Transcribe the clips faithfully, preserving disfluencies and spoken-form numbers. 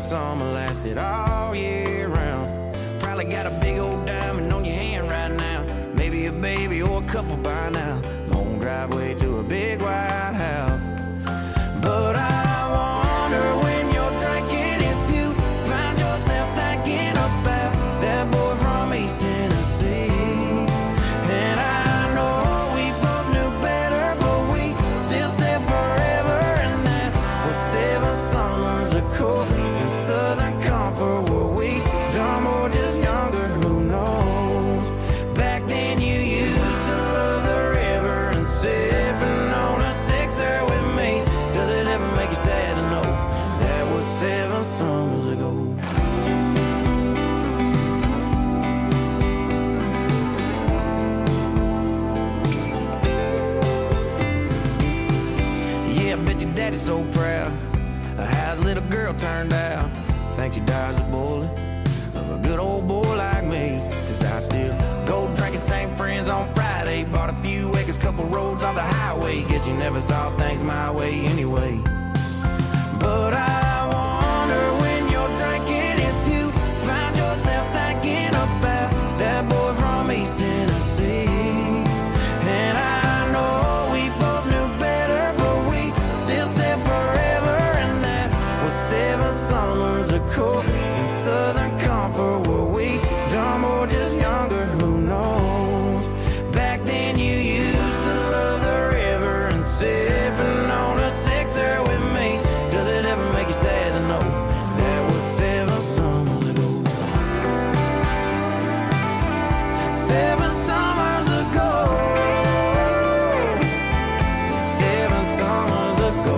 summer lasted all year round. Probably got a big old diamond on your hand right now. Maybe a baby or a couple by now. Long driveway to a big white house. But I wonder when you're drinking if you find yourself thinking about that boy from East Tennessee. And I know we both knew better, but we still said forever. And that was seven summers ago in Southern Comfort. Were we dumb or just younger? Who knows? Back then you used to love the river and sippin' on a sixer with me. Does it ever make you sad to know that was seven summers ago? Yeah, I bet your daddy's so proud of how his little girl turned out. Thinks your daughter's a bully of a good old boy like me. Cause I still go drinking, same friends on Friday. Bought a few acres, couple roads on the highway. Guess you never saw things my way anyway. But I wonder when you're drinking if you find yourself thinking about that boy from East Tennessee. And I know we both knew better, but we still said forever. And that was seven summers ago in Southern Comfort. Were we dumb or just younger? Who knows? Back then you used to love the river and sippin' on a sixer with me. Does it ever make you sad to know that was seven summers ago? Seven summers ago. Seven summers ago.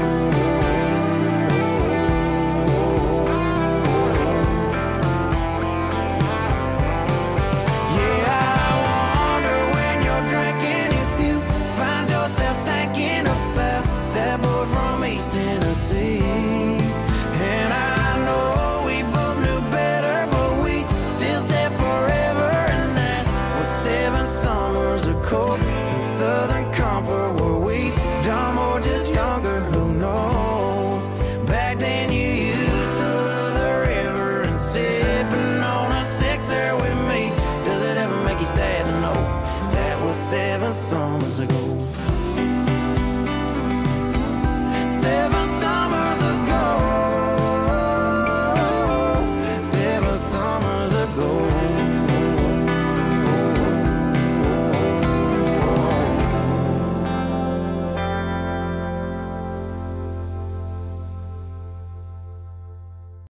Yeah, I wonder when you're drinking if you find yourself thinking about that boy from East Tennessee. And I know we both knew better, but we still said forever. And that was seven summers ago in Southern Comfort. Were we dumb or just younger? Who knows? Back then you used to love the river and sippin' on a sixer with me. Does it ever make you sad to know that was seven summers ago?